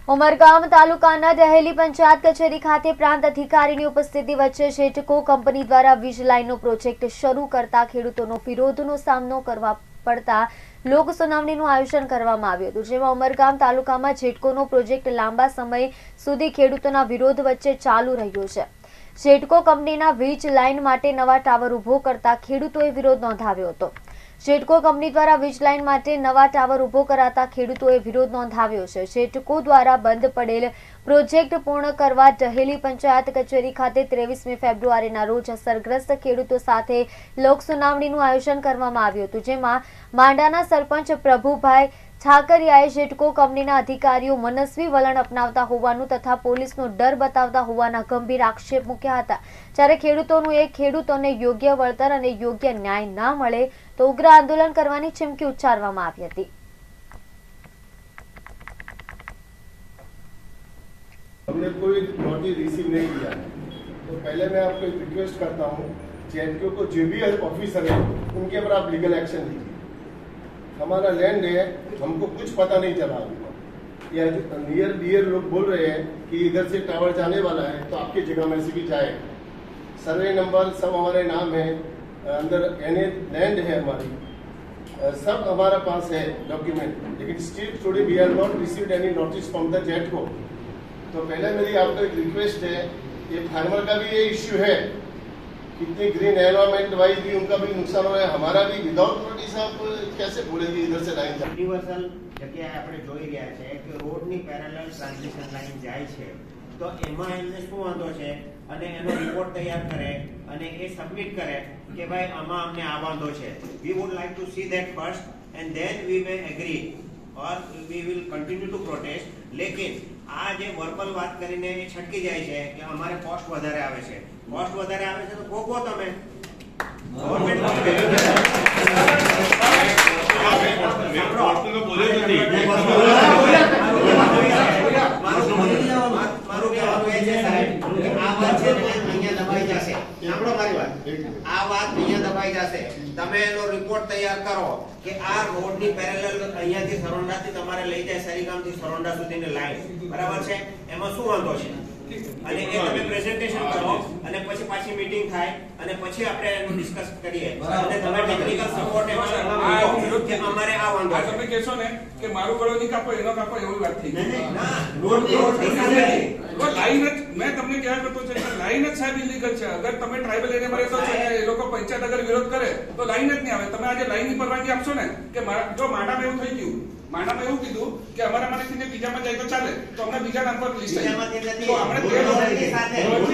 ઉમરગામ તાલુકાના દહેલી પંચાયત કચેરી ખાતે પ્રાંત અધિકારીની ઉપસ્થિતિ વચ્ચે શેટકો કંપની દ્વારા વીજ લાઇનનો પ્રોજેક્ટ શરૂ કરતા ખેડૂતોનો વિરોધનો સામનો કરવા પડતા લોક સુનાવણીનું આયોજન કરવામાં આવ્યું હતું, જેમાં ઉમરગામ તાલુકામાં જેટકોનો પ્રોજેક્ટ લાંબા સમય સુધી ખેડૂતોના વિરોધ વચ્ચે ચાલુ રહ્યો છે। જેટકો કંપનીના વીજ લાઇન માટે નવા ટાવર ઉભો કરતા ખેડૂતોએ વિરોધ નોંધાવ્યો હતો। જેટકો કંપની દ્વારા વીજ લાઇન માટે નવા ટાવર ઉભો કરાતા ખેડૂતોએ વિરોધ નોંધાવ્યો છે। જેટકો દ્વારા બંધ પડેલ પ્રોજેક્ટ પૂર્ણ કરવા દહેલી પંચાયત કચેરી ખાતે 23મી ફેબ્રુઆરીના રોજ અસરગ્રસ્ત ખેડૂતો સાથે લોક સુનાવણીનું આયોજન કરવામાં આવ્યું હતું, જેમાં માંડાના સરપંચ પ્રભુભાઈ ઠાકરિયાએ જેટકો કંપનીના અધિકારીઓ મનસ્વી વલણ અપનાવતા હોવાનું તથા પોલીસનો ડર બતાવતા હોવાના ગંભીર આક્ષેપ મૂક્યા હતા, જ્યારે ખેડૂતોને યોગ્ય વળતર અને યોગ્ય ન્યાય ના મળે તો ઉગ્ર આંદોલન કરવાની ચીમકી ઉચ્ચારવામાં આવી હતી। हमने कोई नोटिस रिसीव नहीं किया है, तो पहले मैं आपको एक रिक्वेस्ट करता हूँ, जेएनक्यू को जो भी ऑफिसर है उनके ऊपर आप लीगल एक्शन लीजिए। हमारा लैंड है, हमको कुछ पता नहीं चला। या नियर लोग बोल रहे हैं कि इधर से टावर जाने वाला है तो आपकी जगह में से भी जाए। सर्वे नंबर सब हमारे नाम है, अंदर एने लैंड है हमारी, सब हमारा पास है डॉक्यूमेंट, लेकिन still today we have not received any notice from the GETCO. तो पहले मेरी आपको एक रिक्वेस्ट है, ये फार्मर का भी ये इश्यू है, कितनी ग्रीन एनवायरमेंट वाइज भी उनका भी नुकसान हो रहा है, हमारा भी विदाउट नोटिस आप कैसे बोलेंगे इधर से लाइन जाए। યુનિવર્સલ જગ્યાએ આપણે જોઈ રહ્યા છે કે રોડની પેરેલલ ટ્રાન્સમિશન લાઈન જાય છે, તો એમાં એમને શું વાંધો છે અને એનો રિપોર્ટ તૈયાર કરે અને એ સબમિટ કરે કે ભાઈ આમાં અમને આ વાંધો છે। We would like to see that first and then we may agree or we will continue to protest. લેકિન આ જે વર્બલ વાત કરીને એ છટકી જાય છે કે અમારે કોસ્ટ વધારે આવે છે, કોસ્ટ વધારે આવે છે તો ભોગવો તમે। તમે એનો રિપોર્ટ તૈયાર કરો કે આ રોડની પેરેલલ અહીંયાથી સરોંડાથી તમારે લઈ જાય સરીગામથી સરોંડા સુધીની લાઈન બરાબર છે, એમાં શું વાંધો છે અને એ તમે પ્રેઝન્ટેશન કરો અને પછી પાછી મીટિંગ થાય અને પછી આપણે એનું ડિસ્કસ કરીએ અને તમે ટેકનિકલ સપોર્ટ કે અમારે આ વાંધો છે। તમે કહેશો ને કે મારું ગળો નહીં કાપો એનો કાપો એવી વાત થઈ ગઈ। લાઈન જ મેં તમને કહેવા કરતો છે કે લાઈન જ સાહેબ ઇલીગલ છે। અગર તમે ટ્રાઇબલ એરિયામાં રહેતો છો ને એ લોકો પંચાયત અગર વિરોધ કરે તો લાઈન જ નહીં આવે। તમે આજે લાઈનની પરવાનગી આપશો ને કે જો માંડામાં એવું થઈ ગયું, માંડામાં એવું કીધું કે અમારા માટેથી બીજામાં જાય તો ચાલે, તો અમને બીજા નામ પર લિસ્ટ આવી તો આપણે